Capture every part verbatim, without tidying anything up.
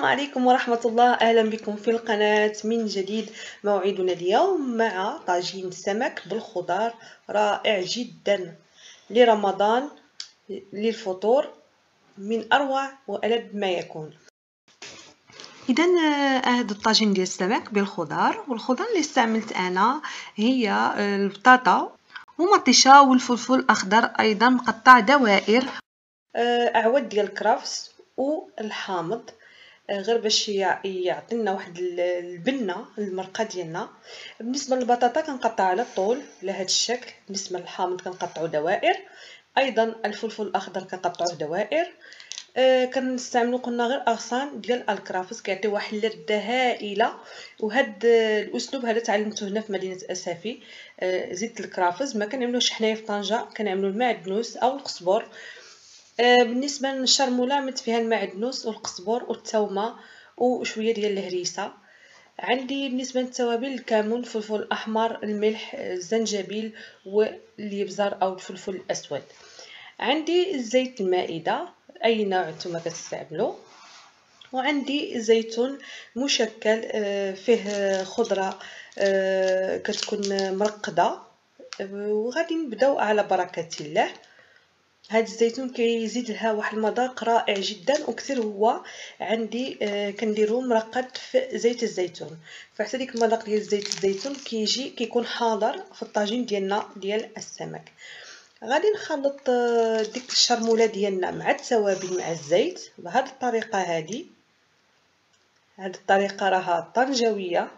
عليكم ورحمة الله. أهلا بكم في القناة من جديد. موعدنا اليوم مع طاجين سمك بالخضار رائع جدا لرمضان للفطور، من أروع وألذ ما يكون. إذا هذا الطاجين ديال السمك بالخضار، والخضار اللي استعملت أنا هي البطاطا ومطيشة والفلفل الأخضر أيضا مقطع دوائر، أعود ديال الكرفس والحامض غير باش يعطينا واحد البنه المرقه ديالنا. بالنسبه للبطاطا كنقطع على الطول على هذا الشكل. بالنسبه للحامض كنقطعو دوائر، ايضا الفلفل الاخضر كنقطعوه دوائر. آه كنستعملو قلنا غير اغصان ديال الكرافس كيعطيو واحد اللذه هائله. وهذا الاسلوب هذا تعلمته هنا في مدينه اسافي. آه زيت الكرافس ما كنعملوش حنايا في طنجه، كنعملو المعدنوس او القزبر. آه بالنسبه للشرموله عملت فيها المعدنوس والقزبر والثومه وشويه ديال الهريسه. عندي بالنسبه للتوابل الكمون، الفلفل الاحمر، الملح، الزنجبيل والابزار او الفلفل الاسود. عندي زيت المائده اي نوع نتوما كتستعملوا، وعندي زيتون مشكل آه فيه خضره آه كتكون مرقده. وغادي نبداو على بركه الله. هذا الزيتون كيزيد لها واحد المذاق رائع جدا، وكثير هو عندي آه كنديروه مرقد في زيت الزيتون، فحتى ديك المذاق ديال زيت الزيتون كيجي كيكون حاضر في الطاجين ديالنا ديال السمك. غادي نخلط آه ديك الشرموله ديالنا مع التوابل مع الزيت بهذه الطريقه. هذه هذه الطريقه راها طنجاويه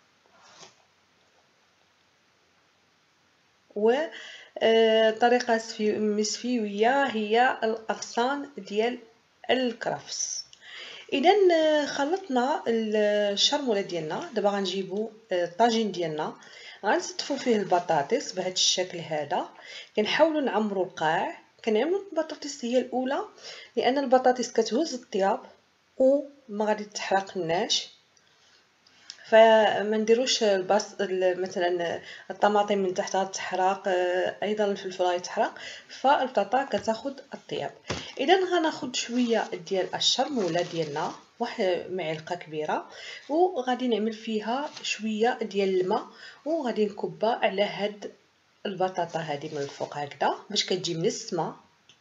و طريقة مسفيوية هي الأغصان ديال الكرفس. إذا خلطنا الشرموله ديالنا، دابا غنجيبو الطاجين ديالنا غنصدفو فيه البطاطس بهذا الشكل هذا. كنحاولوا نعمروا القاع. كنعملوا البطاطس هي الاولى لان البطاطس كتهز الطياب وما غادي تحرقناش، فما نديروش البص مثلا الطماطم من تحت غتحرق، ايضا الفلفل غيتحرق، فالبطاطا كتاخذ الطياب. اذا غناخذ شويه ديال الشرموله ديالنا، واحد معلقه كبيره، وغادي نعمل فيها شويه ديال الماء وغادي نكبها على هاد البطاطا هذه من الفوق هكذا باش كتجي منسمه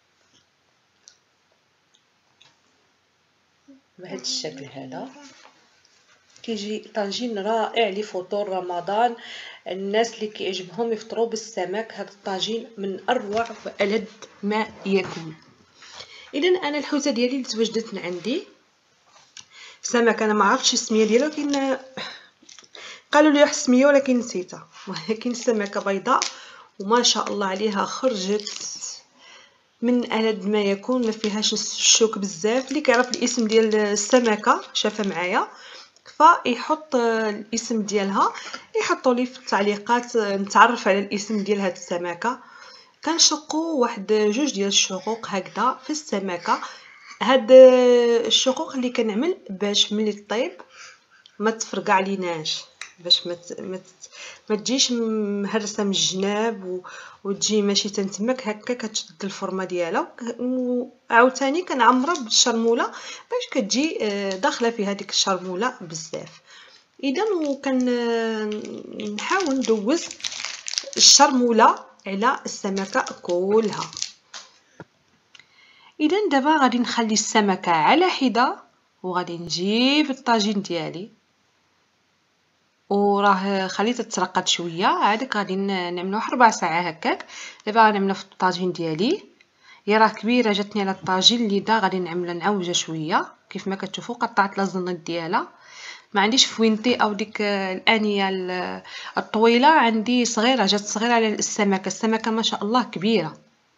بهذا الشكل هذا. كيجي طاجين رائع لفطور رمضان. الناس اللي كيعجبهم يفطروا بالسمك، هذا الطاجين من اروع والذ ما يكون. اذا انا الحوته ديالي اللي توجدت عندي سمك، انا ما عرفتش السميه ديالها، ولكن قالوا لي واحد السميه ولكن نسيتها، ولكن سمكه بيضاء وما شاء الله عليها خرجت من ألذ ما يكون، ما فيهاش الشوك بزاف. اللي كيعرف الاسم ديال السمكه شافها معايا فيحط الاسم ديالها، يحطوا لي في التعليقات نتعرف على الاسم ديال هاد السمكه. كنشقوا واحد جوج ديال الشقوق هكذا في السمكه. هاد الشقوق اللي كنعمل باش ملي طيب ما تفرقع ليناش، باش ما ما ما تجيش مهرسه من الجناب و... وتجي ماشي تنتمك هكا، كتشد الفورمه ديالها. وعاوتاني كنعمرها بالشرموله باش كتجي داخله في هذيك الشرموله بزاف. اذا وكنحاول ندوز الشرموله على السمكه كلها. اذا دابا غادي نخلي السمكه على حده وغادي نجيب الطاجين ديالي، وراه خليتها ترقد شويه. عادك غادي نعملو واحد ربع ساعه هكاك. دابا غنعملها في الطاجين ديالي، هي راه كبيره جاتني على الطاجين اللي دا. غادي نعملها نعوجها شويه كيف ما كتشوفوا. قطعت لها الزنيط ديالها، ما عنديش فوينتي او ديك الانيه الطويله، عندي صغيره، جات صغيره على السمكه. السمكه ما شاء الله كبيره.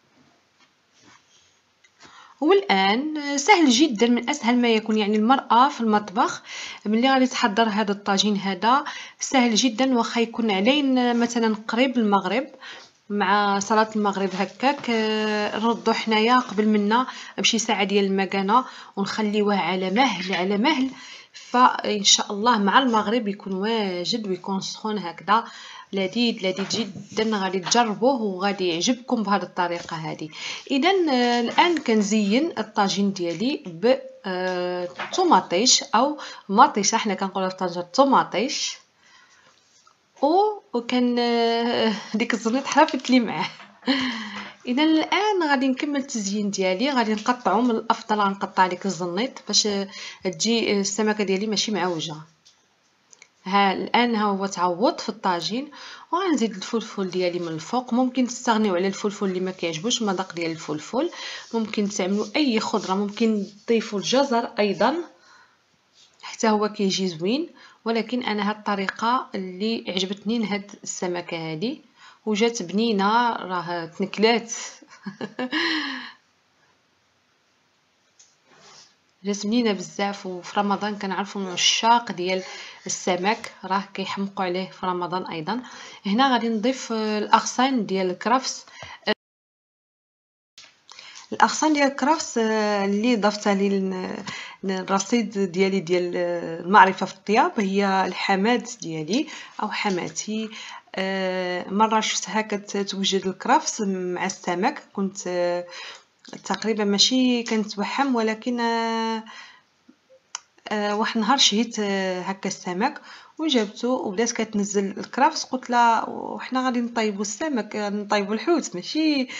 والان سهل جدا، من اسهل ما يكون. يعني المراه في المطبخ ملي غادي تحضر هذا الطاجين هذا سهل جدا، واخا يكون علينا مثلا قريب المغرب مع صلاه المغرب هكاك، نردو حنايا قبل منا بشي ساعه ديال المكانه ونخليوه على مهل على مهل، فان شاء الله مع المغرب يكون واجد ويكون سخون هكذا لذيذ لذيذ جدا. غادي تجربوه وغادي يعجبكم بهذه الطريقه هذه. اذا الان كنزين الطاجين ديالي آه، طوماطيش او مطيشه، حنا كنقولها في طنجة طوماطيش. و وكان آه، ديك الزنيط حرفت لي معاه. اذا الان غادي نكمل التزيين ديالي. غادي نقطعو، من الافضل غنقطع ديك الزنيط باش آه، تجي السمكه ديالي ماشي معوجه. ها الان ها هو تعوض في الطاجين. وغنزيد الفلفل ديالي من الفوق. ممكن تستغنيو على الفلفل اللي ما كيعجبوش المذاق ديال الفلفل. ممكن تعملوا اي خضره، ممكن تضيفوا الجزر ايضا حتى هو كيجي زوين. ولكن انا هاد الطريقه اللي عجبتني لهاد السمكه هذه، وجات بنينه، راه تنكلات. جات بنينه بزاف. وفي رمضان كنعرفوا من عشاق ديال السمك، راه كيحمقوا عليه في رمضان ايضا. هنا غادي نضيف الاغصان ديال الكرفس. الاغصان ديال الكرفس اللي ضفتها لي الرصيد ديالي ديال المعرفه في الطياب، هي الحماد ديالي او حماتي. مره شفتها كتوجد الكرفس مع السمك، كنت تقريبا ماشي كنتوحم، ولكن واحد النهار شهيت هكا السمك وجابته وبدات كتنزل الكرفس. قلت لها وحنا غادي نطيبوا السمك، نطيبوا الحوت، ماشي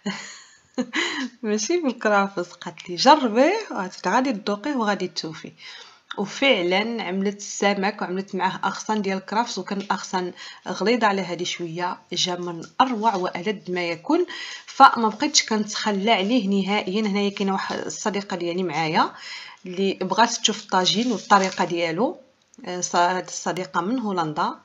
ماشي بالكرافس. قالت لي جربيه غادي تذوقيه وغادي تشوفي. وفعلا عملت السمك وعملت معاه اغصان ديال الكرافس، وكان الاغصان غليظه على هذه شويه. جا من اروع والذ ما يكون. فما بقيتش كنتخلى عليه نهائيا. هنايا كاينه واحد الصديقه ديالي معايا اللي بغات تشوف الطاجين والطريقه ديالو. هذه الصديقه من هولندا.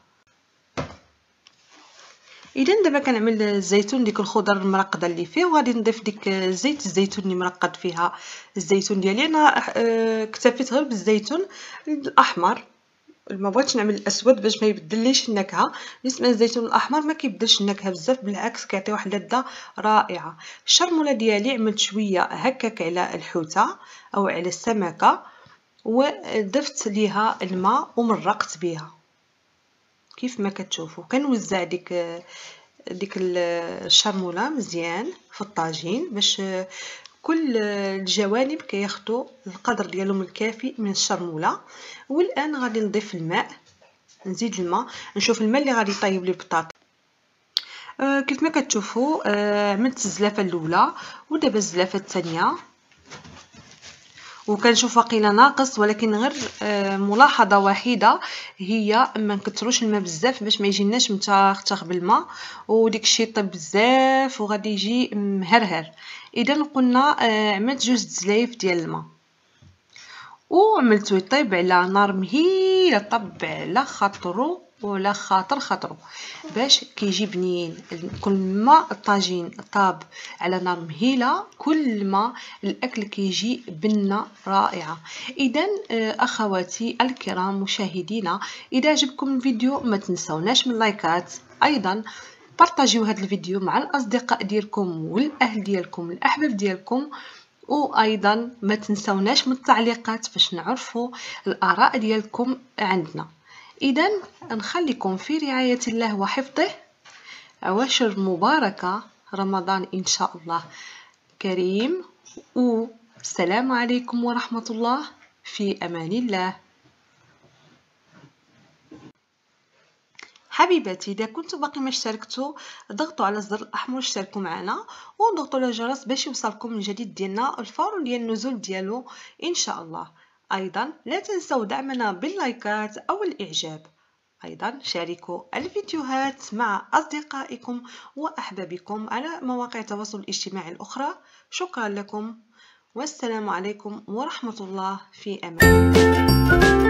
اذا دابا كنعمل الزيتون، ديك الخضر المرقده اللي فيه، وغادي نضيف ديك زيت الزيتون اللي مرقد فيها الزيتون ديالي. انا اكتفيت غير بالزيتون الاحمر، ما بغيتش نعمل الاسود باش ما يبدليش النكهه. بالنسبه للزيتون الاحمر ما كيبدلش النكهه بزاف، بالعكس كيعطي واحد اللذه رائعه. الشرموله ديالي عملت شويه هكاك على الحوته او على السمكه، وضفت ليها الماء ومرقت بها كيف ما كتشوفوا. كنوزع ديك ديك الشرموله مزيان في الطاجين باش كل الجوانب كياخذوا القدر ديالهم الكافي من الشرموله. والان غادي نضيف الماء، نزيد الماء، نشوف الماء اللي غادي يطيب لي البطاطا. آه كيف ما كتشوفوا آه عملت الزلافه الاولى ودابا الزلافه الثانيه، وكنشوف واقيلا ناقص. ولكن غير آه ملاحظه واحده هي ما نكثروش الماء بزاف باش ما يجيناش متختخ بالماء وديك الشيء يطيب بزاف وغادي يجي مهرهر. اذا قلنا آه عملت جوج زلايف ديال الماء وعملته يطيب على نار مهيله، طب على خاطرو ولا خاطر خاطرو باش كيجي بنين. كل ما الطاجين طاب على نار مهيله كل ما الاكل كيجي بنه رائعه. اذا اخواتي الكرام مشاهدينا، اذا عجبكم الفيديو ما تنسوناش من لايكات، ايضا بارطاجيو هذا الفيديو مع الاصدقاء ديالكم والاهل ديالكم الاحباب ديالكم. وايضا ما تنسوناش من التعليقات باش نعرفوا الاراء ديالكم عندنا. اذا نخليكم في رعايه الله وحفظه. عواشر مباركه، رمضان ان شاء الله كريم، والسلام عليكم ورحمه الله، في امان الله. حبيباتي، اذا كنتوا باقي ما اشتركتوا ضغطوا على الزر الاحمر اشتركوا معنا وضغطوا على الجرس باش يوصلكم الجديد ديالنا الفور ديال النزول ديالو ان شاء الله. ايضا لا تنسوا دعمنا باللايكات او الاعجاب. ايضا شاركوا الفيديوهات مع اصدقائكم واحبابكم على مواقع التواصل الاجتماعي الاخرى. شكرا لكم والسلام عليكم ورحمه الله، في امان الله.